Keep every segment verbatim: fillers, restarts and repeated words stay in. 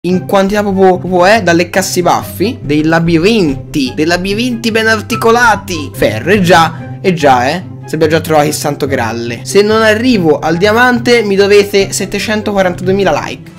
in quantità proprio, proprio eh, da leccarsi i baffi, dei labirinti, dei labirinti ben articolati. Ferro, e già, e già, eh, se abbiamo già trovato il santo gralle. Se non arrivo al diamante mi dovete settecentoquarantaduemila like.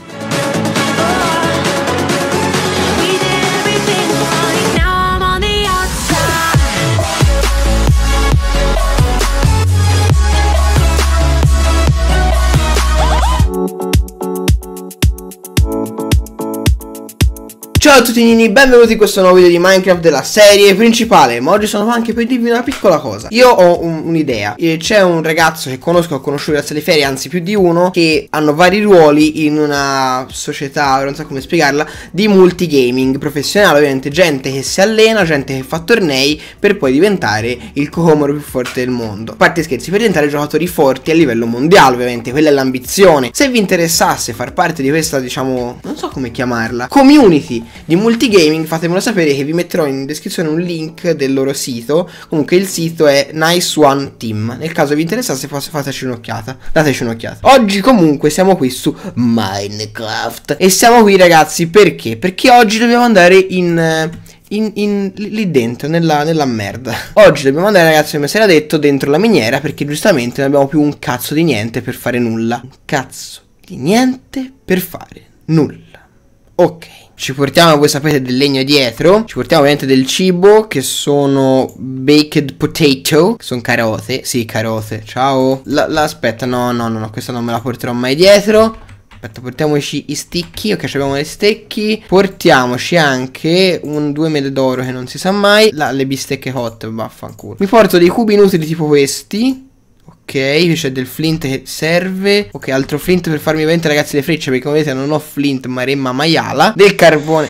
Ciao a tutti nini, benvenuti in questo nuovo video di Minecraft della serie principale. Ma oggi sono qua anche per dirvi una piccola cosa. Io ho un'idea. un C'è un ragazzo che conosco, ho conosciuto grazie alle ferie, anzi più di uno, che hanno vari ruoli in una società, non so come spiegarla, di multigaming professionale. Ovviamente gente che si allena, gente che fa tornei per poi diventare il Kokomoro più forte del mondo. A parte scherzi, per diventare giocatori forti a livello mondiale, ovviamente, quella è l'ambizione. Se vi interessasse far parte di questa, diciamo, non so come chiamarla, community di multigaming, fatemelo sapere, che vi metterò in descrizione un link del loro sito. Comunque il sito è Nice One Team. Nel caso vi interessasse, fateci un'occhiata, dateci un'occhiata. Oggi comunque siamo qui su Minecraft e siamo qui, ragazzi, perché? Perché oggi dobbiamo andare in... In, in, lì dentro, nella, nella merda. Oggi dobbiamo andare, ragazzi, come si era detto, dentro la miniera, perché giustamente non abbiamo più un cazzo di niente per fare nulla. Un cazzo di niente per fare nulla. Ok, ci portiamo, voi sapete, del legno dietro. Ci portiamo ovviamente del cibo, che sono baked potato, che sono carote. Sì, carote, ciao. la, la, Aspetta, no, no, no, no, questa non me la porterò mai dietro. Aspetta, portiamoci i sticchi. Ok, abbiamo le stecchi. Portiamoci anche un due mele d'oro, che non si sa mai. La, le bistecche hot, vaffanculo. Mi porto dei cubi inutili tipo questi. Ok, qui c'è del flint che serve. Ok, altro flint per farmi ovviamente, ragazzi, le frecce, perché come vedete non ho flint ma remma maiala. Del carbone.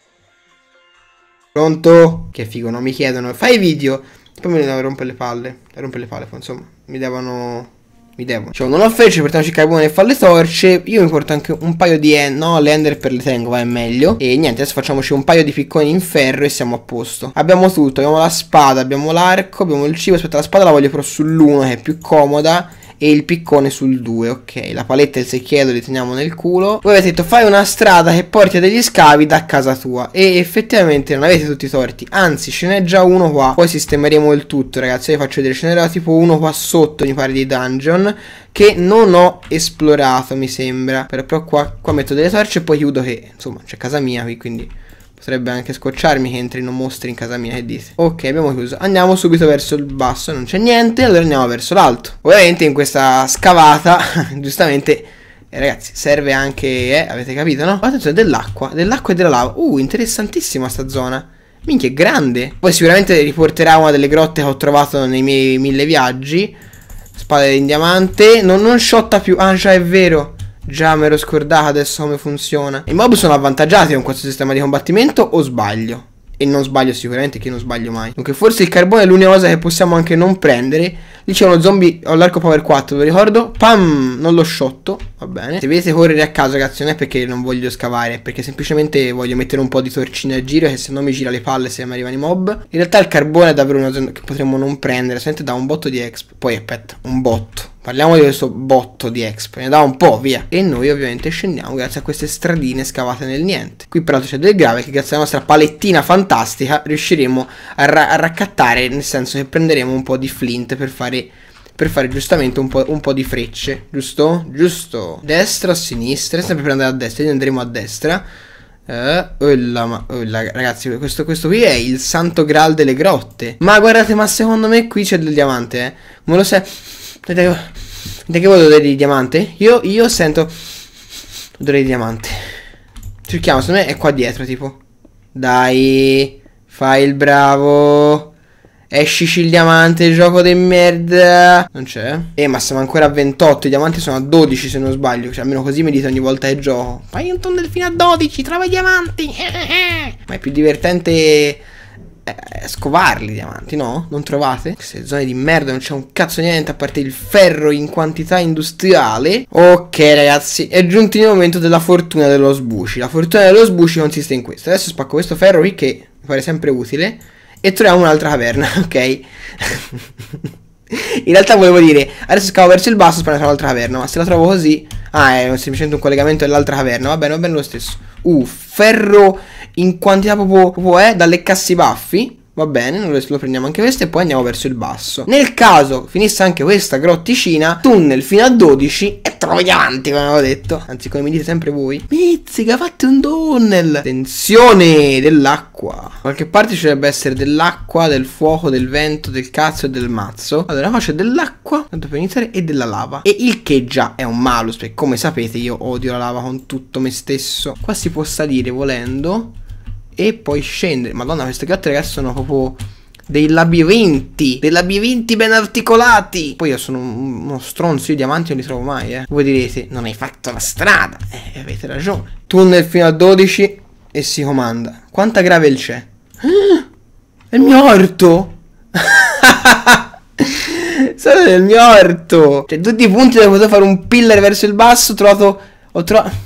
Pronto? Che figo, non mi chiedono, fai video. Poi mi devono rompere le palle. Rompere le palle, insomma. Mi devono... Mi devo. Cioè, non ho frecce, portiamoci il carbone e fa le torce. Io mi porto anche un paio di end. No, le ender per le tengo, va, è meglio. E niente, adesso facciamoci un paio di picconi in ferro e siamo a posto. Abbiamo tutto, abbiamo la spada, abbiamo l'arco, abbiamo il cibo. Aspetta, la spada la voglio però sull'uno, che è più comoda, e il piccone sul due. Ok, la paletta e il secchiello li teniamo nel culo. Voi avete detto fai una strada che porti a degli scavi da casa tua, e effettivamente non avete tutti i torti. Anzi, ce n'è già uno qua. Poi sistemeremo il tutto, ragazzi. Io vi faccio vedere, ce n'era tipo uno qua sotto, mi pare, di dungeon, che non ho esplorato, mi sembra. Però, però qua, qua metto delle torce e poi chiudo, che insomma c'è casa mia qui, quindi potrebbe anche scocciarmi che entrino mostri in casa mia, che dite? Ok, abbiamo chiuso. Andiamo subito verso il basso, non c'è niente, allora andiamo verso l'alto. Ovviamente in questa scavata, giustamente, eh, ragazzi, serve anche, eh, avete capito, no? Attenzione, dell'acqua, dell'acqua e della lava. Uh, interessantissima sta zona. Minchia, è grande. Poi sicuramente riporterà una delle grotte che ho trovato nei miei mille viaggi. Spada in diamante. Non, non shotta più. Ah, già, è vero. Già, mi ero scordato adesso come funziona. I mob sono avvantaggiati con questo sistema di combattimento, o sbaglio? E non sbaglio sicuramente, che non sbaglio mai. Dunque forse il carbone è l'unica cosa che possiamo anche non prendere. Lì c'è uno zombie, ho l'arco power quattro, ve lo ricordo. Pam, non lo shotto, va bene. Se vedete correre a caso, ragazzi, non è perché non voglio scavare, è perché semplicemente voglio mettere un po' di torcine a giro, che se no mi gira le palle se mi arrivano i mob. In realtà il carbone è davvero una zona che potremmo non prendere, solamente da un botto di exp. Poi aspetta, un botto. Parliamo di questo botto di exp, ne dà un po', via. E noi ovviamente scendiamo grazie a queste stradine scavate nel niente. Qui peraltro c'è del grave, che grazie alla nostra palettina fantastica riusciremo a, ra a raccattare, nel senso che prenderemo un po' di flint per fare, per fare giustamente un po', un po' di frecce, giusto? Giusto. Destra o sinistra? Sempre per andare a destra, quindi andremo a destra. Uh, olla, ma, olla, ragazzi, questo, questo qui è il santo graal delle grotte. Ma guardate, ma secondo me qui c'è del diamante, eh. Come lo sai? Vedete che vuoi odore di diamante? Io, io sento odore di diamante. Cerchiamo, secondo me è qua dietro, tipo. Dai, fai il bravo. Escici il diamante, gioco di merda. Non c'è? Eh, ma siamo ancora a ventotto. I diamanti sono a dodici, se non sbaglio. Cioè, almeno così mi dite ogni volta che gioco. Fai un tunnel fino a dodici, trova i diamanti. Ma è più divertente Eh, scovarli i diamanti, no? Non trovate? Queste zone di merda, non c'è un cazzo di niente a parte il ferro in quantità industriale. Ok, ragazzi, è giunto il momento della fortuna dello sbuci. La fortuna dello sbuci consiste in questo. Adesso spacco questo ferro qui, che mi pare sempre utile, e troviamo un'altra caverna, ok? In realtà volevo dire, adesso scavo verso il basso per trovare un'altra caverna, ma se la trovo così Ah, è semplicemente un collegamento dell'altra caverna. Va bene, va bene lo stesso. Uh, ferro in quantità proprio, proprio eh, da leccarsi i baffi. Va bene, noi lo prendiamo anche questo e poi andiamo verso il basso. Nel caso finisse anche questa grotticina, tunnel fino a dodici e trovo diamanti, come avevo detto. Anzi, come mi dite sempre voi. Mizzica, fate un tunnel. Attenzione dell'acqua. Da qualche parte ci dovrebbe essere dell'acqua, del fuoco, del vento, del cazzo e del mazzo. Allora qua c'è dell'acqua, tanto per iniziare, e della lava. E il che già è un malus, perché come sapete io odio la lava con tutto me stesso. Qua si può salire volendo e poi scendere. Madonna, queste gatte ragazzi sono proprio dei labirinti. Dei labirinti ben articolati. Poi io sono uno stronzo, io i diamanti non li trovo mai, eh. Voi direte, non hai fatto la strada. Eh, avete ragione. Tunnel fino a dodici e si comanda. Quanta gravel c'è? Ah, è il mio orto. Sono nel mio orto. Cioè tutti i punti dove potevo fare un pillar verso il basso. Ho trovato. Ho trovato.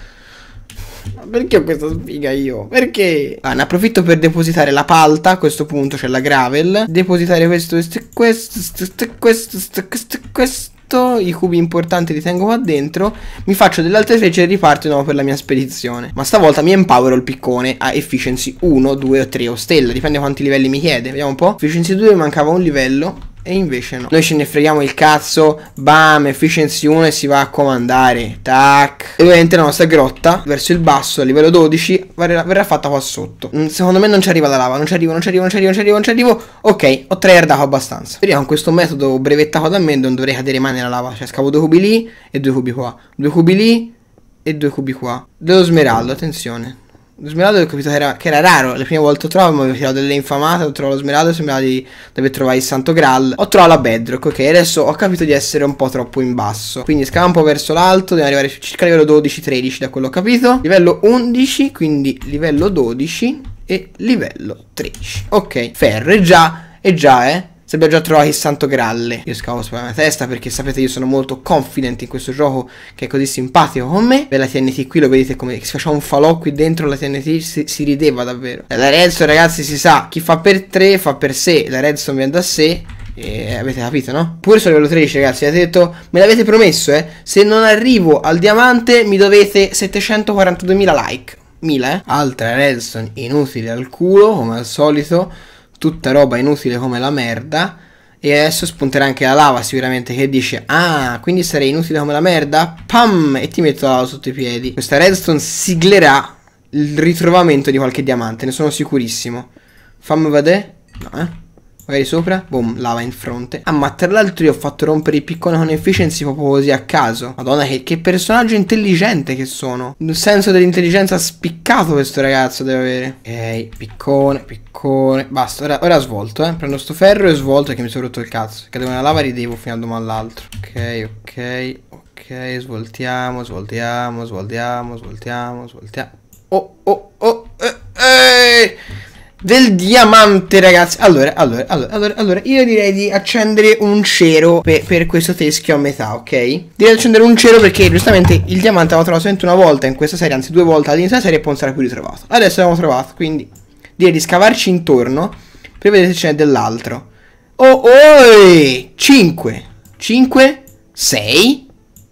Perché ho questa sfiga io? Perché? Ah, ne approfitto per depositare la palta a questo punto, cioè la gravel. Depositare questo, questo e questo, questo, questo, questo, questo. I cubi importanti li tengo qua dentro. Mi faccio delle altre frecce e riparto di nuovo per la mia spedizione. Ma stavolta mi empowero il piccone a efficiency uno, due o tre o stella. Dipende quanti livelli mi chiede. Vediamo un po'. Efficiency due mi mancava un livello. E invece no. Noi ce ne freghiamo il cazzo. Bam, efficiency uno e si va a comandare. Tac. E ovviamente la nostra grotta verso il basso a livello dodici verrà, verrà fatta qua sotto. Secondo me non ci arriva la lava. Non ci arrivo, non ci arrivo, non ci arrivo, non ci arrivo, non ci arrivo. Ok, ho tryhardato abbastanza. Speriamo con questo metodo brevettato da me non dovrei cadere mai nella lava. Cioè scavo due cubi lì e due cubi qua. Due cubi lì e due cubi qua. Dello smeraldo, attenzione. Lo smeraldo ho capito che era, che era raro. Le prime volte lo trovo, mi avevo tirato delle infamate. Ho trovato lo smeraldo e sembrava di dove trovare il santo graal. Ho trovato la bedrock. Ok, adesso ho capito di essere un po' troppo in basso. Quindi scava un po' verso l'alto. Devo arrivare circa a livello dodici tredici, da quello che ho capito. Livello undici, quindi livello dodici e livello tredici. Ok, ferro, e già, e già eh se abbiamo già trovato il santo graal. Io scavo sulla mia testa perché sapete io sono molto confident in questo gioco che è così simpatico con me. Per la T N T qui lo vedete come si faceva un falò qui dentro la T N T, si, si rideva davvero. La redstone ragazzi si sa, chi fa per tre fa per sé. La redstone viene da sé. E avete capito, no? Pure sul livello tredici ragazzi, avete detto, me l'avete promesso, eh. Se non arrivo al diamante mi dovete settecentoquarantaduemila like. Mila, eh. Altra redstone inutile al culo, come al solito. Tutta roba inutile come la merda. E adesso spunterà anche la lava sicuramente, che dice, ah, quindi sarei inutile come la merda. Pam! E ti metto la lava sotto i piedi. Questa redstone siglerà il ritrovamento di qualche diamante, ne sono sicurissimo. Fammi vedere. No, eh. Magari sopra, boom, lava in fronte. Ah, ma tra l'altro io ho fatto rompere il piccone con efficiency proprio così a caso. Madonna, che, che personaggio intelligente che sono. Un senso dell'intelligenza spiccato questo ragazzo deve avere. Ok, piccone, piccone. Basta, ora, ora svolto, eh. Prendo sto ferro e svolto perché mi sono rotto il cazzo. Cadevo nella lava e ridevo fino al domani all'altro. Ok, ok, ok, svoltiamo, svoltiamo, svoltiamo, svoltiamo, svoltiamo. Oh, oh, oh, eh, eh. Del diamante ragazzi. Allora, allora, allora, allora, allora io direi di accendere un cero per, per questo teschio a metà, ok? Direi di accendere un cero perché giustamente il diamante l'avevo trovato solamente una volta in questa serie, anzi due volte all'inizio della serie e poi non sarà più ritrovato. Adesso l'abbiamo trovato, quindi direi di scavarci intorno per vedere se ce n'è dell'altro. Oh, oh, cinque, cinque, sei,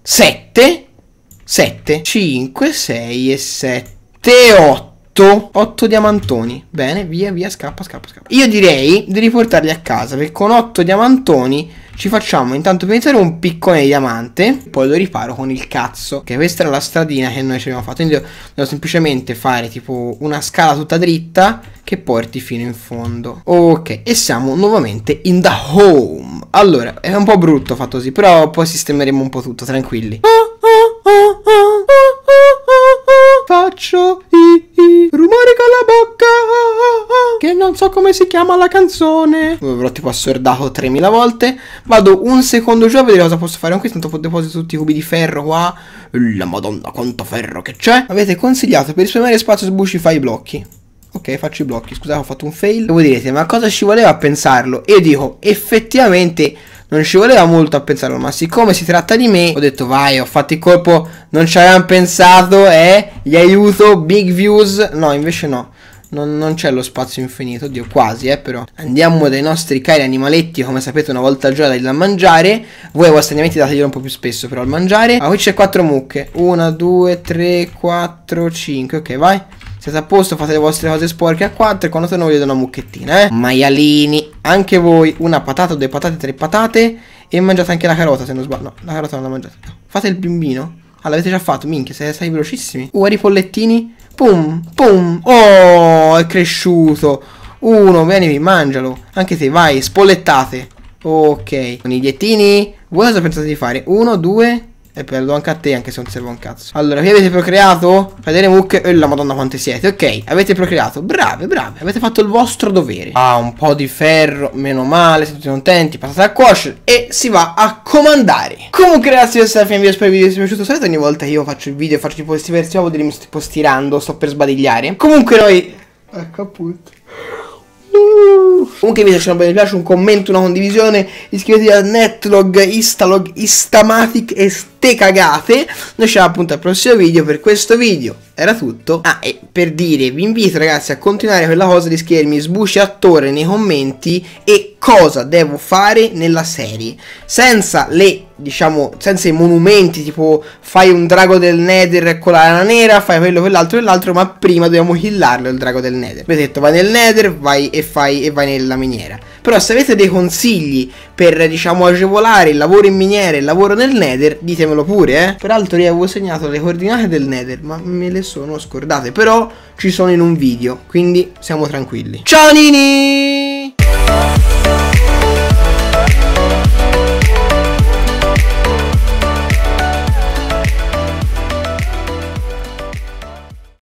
sette, sette, cinque, sei e sette, otto. otto diamantoni. Bene, via, via, scappa, scappa, scappa. Io direi di riportarli a casa, perché con otto diamantoni ci facciamo intanto per iniziare un piccone di diamante, poi lo riparo con il cazzo. Che questa era la stradina che noi ci abbiamo fatto. Quindi devo semplicemente fare tipo una scala tutta dritta che porti fino in fondo. Ok, e siamo nuovamente in the home. Allora, è un po' brutto fatto così, però poi sistemeremo un po' tutto, tranquilli. Faccio i, i rumori con la bocca, che non so come si chiama la canzone. Avrò tipo assordato tremila volte. Vado un secondo giù a vedere cosa posso fare con questo. Tanto deposito tutti i cubi di ferro qua. La madonna quanto ferro che c'è. Avete consigliato per risparmiare spazio sbucci fai i blocchi. Ok, faccio i blocchi. Scusate, ho fatto un fail. Voi direte, ma cosa ci voleva a pensarlo? E io dico, effettivamente non ci voleva molto a pensarlo, ma siccome si tratta di me, ho detto vai, ho fatto il colpo, non ci avevamo pensato, eh, gli aiuto, big views. No, invece no. Non, non c'è lo spazio infinito, oddio quasi eh però. Andiamo dai nostri cari animaletti, come sapete una volta al giorno da mangiare. Voi ai vostri animaletti dateglielo un po' più spesso però al mangiare. Ah, qui c'è quattro mucche, una, due, tre, quattro, cinque, ok vai. Siete a posto, fate le vostre cose sporche a quattro e quando torno vi do una mucchettina, eh. Maialini, anche voi, una patata, due patate, tre patate. E mangiate anche la carota se non sbaglio. No, la carota non la mangiate. No. Fate il bimbino. Ah, l'avete già fatto, minchia, sei, sei velocissimi. Uh, i pollettini. Pum, pum. Oh, è cresciuto. Uno, vieni, mangialo. Anche te, vai, spollettate. Ok. Conigliettini. Voi cosa pensate di fare? Uno, due. E poi lo do anche a te, anche se non serve un cazzo. Allora, qui avete procreato? Fate le mucche. E la madonna quante siete. Ok, avete procreato. Brave, brave. Avete fatto il vostro dovere. Ah, un po' di ferro. Meno male, siete tutti contenti. Passate a cuocere e si va a comandare. Comunque ragazzi, questo è la fine del video. Spero il video vi sia piaciuto. Sapete ogni volta che io faccio il video faccio tipo questi versi, vuol dire mi sto tipo stirando, sto per sbadigliare. Comunque noi... Ecco appunto. Comunque vi piace, un bel mi piace, un commento, una condivisione. Iscrivetevi a Netlog, Instalog, Instamatic e ste cagate. Noi ci vediamo appunto al prossimo video. Per questo video era tutto. Ah, e per dire, vi invito ragazzi a continuare quella cosa di scrivermi sbuci attore nei commenti e cosa devo fare nella serie, senza le, diciamo, senza i monumenti tipo fai un drago del Nether con la lana nera, fai quello, quell'altro e l'altro, ma prima dobbiamo killarlo il drago del Nether. Avete detto vai nel Nether, vai e fai e vai nella miniera. Però se avete dei consigli per, diciamo, agevolare il lavoro in miniera e il lavoro nel Nether, ditemelo pure, eh. Peraltro io avevo segnato le coordinate del Nether, ma me le sono scordate, però ci sono in un video, quindi siamo tranquilli. Ciao Nini!